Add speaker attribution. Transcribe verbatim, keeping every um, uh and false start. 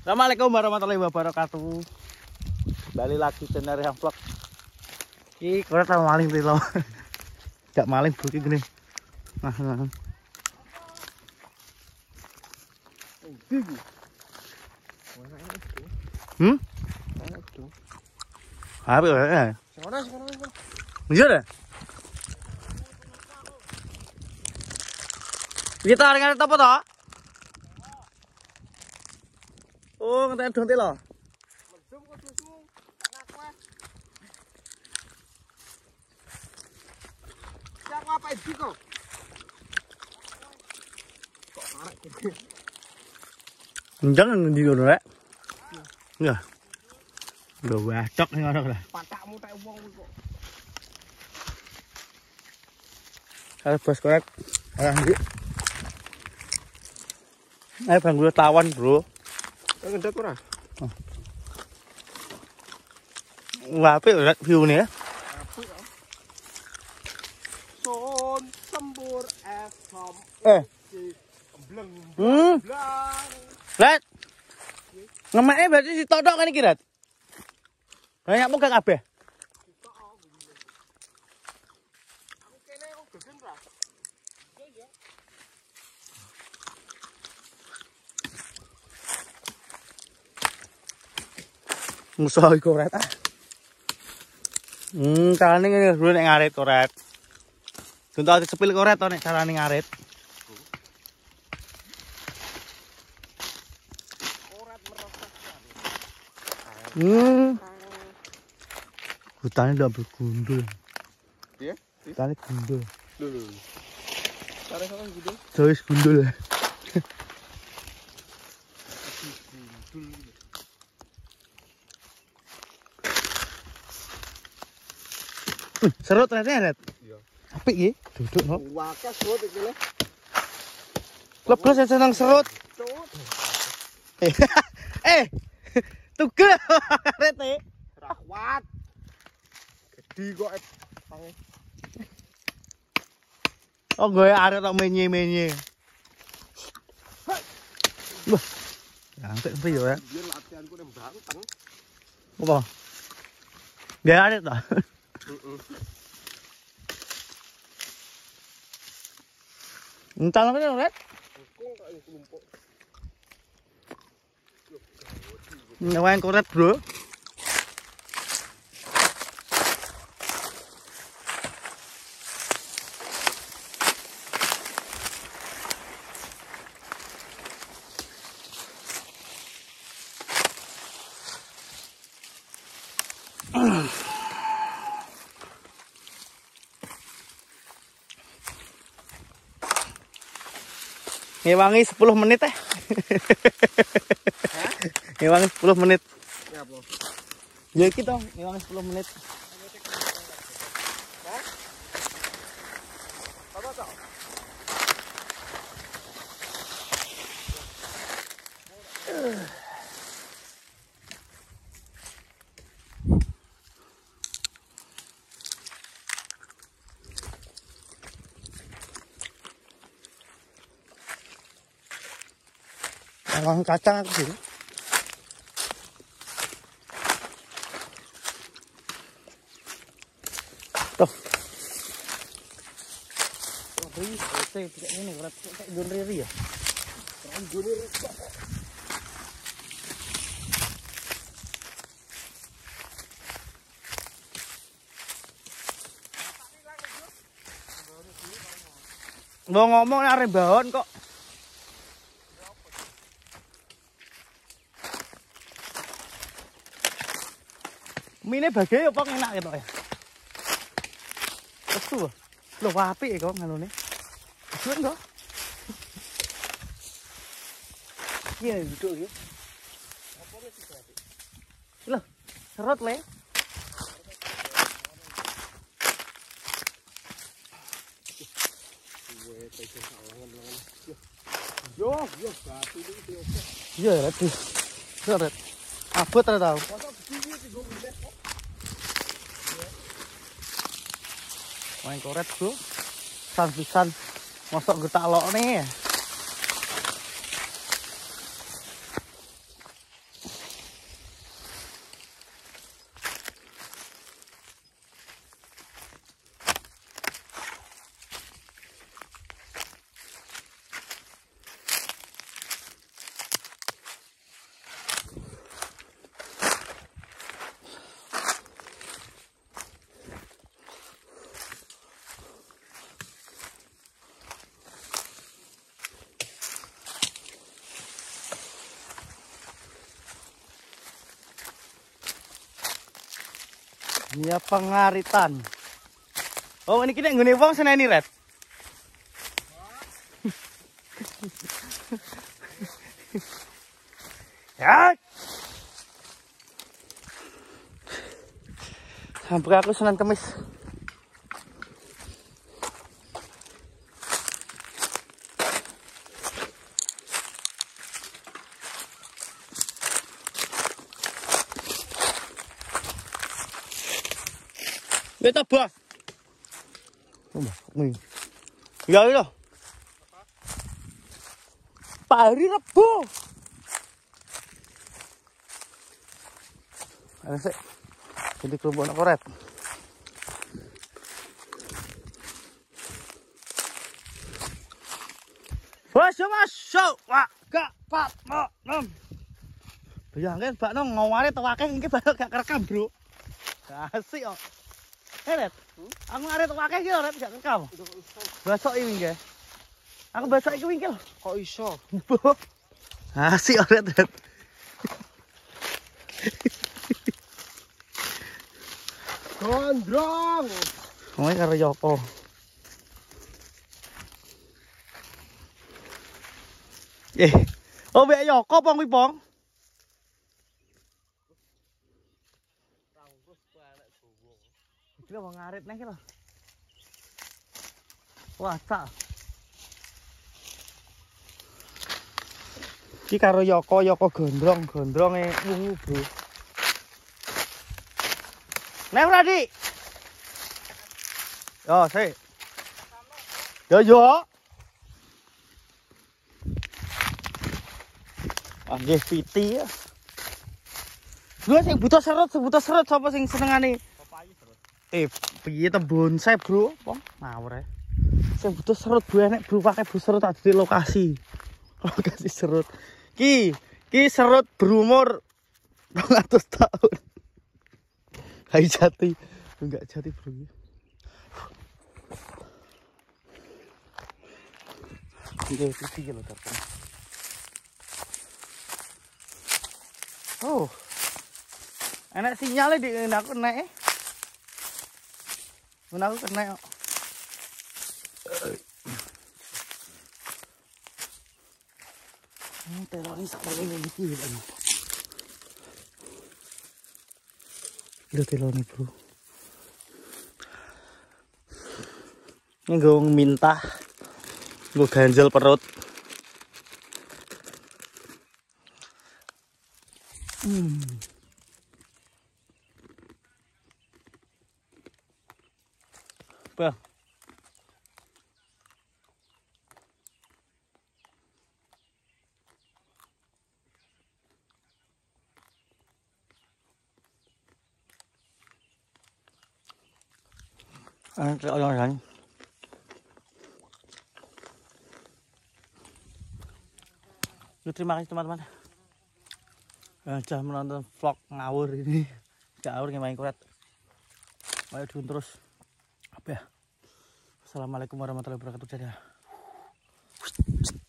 Speaker 1: Assalamualaikum warahmatullahi wabarakatuh. Kembali lagi channel Riang Vlog. Iki koret sama maling tilo. Gak maling bukti gini. Nah, nah. Hmm? Apa ya?
Speaker 2: Sekarang sekarang.
Speaker 1: Iya deh. Kita hari apa toh? Oh, ngeten donte lho.
Speaker 2: Medum kok susu. Ngakweh. Siapa apa iki kok? Kok arek iki.
Speaker 1: Jangan ndi ngono rek. Ya. Udah wedok ning ngono lah.
Speaker 2: Patakmu tak wong kok.
Speaker 1: Halo bos korek. Orang ndi. Ayo bang gue tawan, Bro.
Speaker 2: Ngendek ora?
Speaker 1: Wah, apik lihat view-ne ya.
Speaker 2: Apik ya. Son sembur es som.
Speaker 1: Eh.
Speaker 2: Bleng.
Speaker 1: Hmm.
Speaker 2: Blang.
Speaker 1: Let. Ngemeke berarti si tok-tok kan iki, Rat. Banyak muka kabeh.
Speaker 2: Aku kene kok gegen ra? Iya.
Speaker 1: Musuh iku ret ah. Hmm, carane ngene dulu nek ngarit koret. Tuntuk disepil koret to nek carane ngarit.
Speaker 2: Koret merosot.
Speaker 1: Hmm. Hutane ndak bergundul.
Speaker 2: Iya?
Speaker 1: Hutane gundul.
Speaker 2: Lho lho. Cara sampean gitu.
Speaker 1: Terus gundul. Uh, serut ternyata, Ret.
Speaker 2: Iya.
Speaker 1: Apik iki, duduk no.
Speaker 2: Wakas serut iki lho.
Speaker 1: Lebes seneng serut.
Speaker 2: Serut.
Speaker 1: Eh. Eh. Tugel Ret e.
Speaker 2: Rawat. Gede kok tange.
Speaker 1: Oh, gue arek tok menye-menye. Wah. Sampai sampai yo ya.
Speaker 2: Biar latihanku nang Banteng.
Speaker 1: Apa? Dia arek tok.
Speaker 2: Heeh.
Speaker 1: Entar lagi Ret.
Speaker 2: Kok kok kelompok.
Speaker 1: Nyawain koret, Bro. Ngewangi sepuluh menit eh.
Speaker 2: Hah?
Speaker 1: Ngewangi sepuluh menit.
Speaker 2: Ya apa?
Speaker 1: Ya iki to, ngewangi sepuluh menit.
Speaker 2: Hah? Apa to?
Speaker 1: Emang kacang aku sih. Tuh. Oh, ini oke, tidak ini berat kayak gunriri ya.
Speaker 2: Terang gunir kok.
Speaker 1: Mau ngomong arep bahon kok. Mine bagai apa enak gitu ya. Terus tuh. Loh apik kok nganune. Suwen kok. Iya duduk ya.
Speaker 2: Apa iki berarti?
Speaker 1: Loh, serut le.
Speaker 2: Weh, tekan sawangan-sawangan. Yo, yo batu iki oke.
Speaker 1: Iya, Ret. Serut. Abot ra tau.
Speaker 2: Masa begini sih gue ngeliat kok.
Speaker 1: Main koret, Bro. San-pisan mosok getak lokne ya. Dunia pengaritan. Oh, ini kita nggone wong seneni, Red. Ya. Sampai aku Senin Kemis. Beta bos. Oh, nih. Ya itu. Pak hari Rebo. Ada sih. Jadi kelompok nak koret. Bos, mas, so, wah, gak, pak, mau, nom. Bayangin, pak, nong ngawari tewake ini baru gak kerekam, bro. Asik, kok. Hei, Red, aku ngari tewake iki lho, Red, gak kerekam. Basok iki nggih. Aku basok iki wingkil.
Speaker 2: Kok iso?
Speaker 1: Asik, Red, Red.
Speaker 2: Gondrong.
Speaker 1: Ngomongnya karo Yoko. Eh, oh mbak Yoko pong pong. Kita mau ngarit nih lo. Wah, tak. Iki karo Yoko, Yoko gondrong, gondronge wungu, bro. Nek Radi. Yo, sih. Yo yo. Ah, nggih piti ya. Gue sing butuh serut, butuh serut sapa sing senengane?
Speaker 2: Papayu terus.
Speaker 1: Eh, piye ta bonsai, bro? Wong ngawur ae. Sing butuh serut bu enek bro pakai bu serut ada di lokasi. Lokasi serut. Ki, ki serut berumur dua ratus tahun. Hai jati, enggak jati bro. Ini tiga kilo terus. Oh, enak sinyalnya di aku naik. Aku kena. Ini teroris apa lagi gitu ya? Udah telur nih bro. Ini gue minta, gue ganjel perut. Hmm. Apa? Eh, orang-orang. Terima kasih teman-teman. Sudah menonton vlog ngawur ini. Ngawur main kuret. Ayo dun terus. Apa ya? Assalamualaikum warahmatullahi wabarakatuh. Dadah.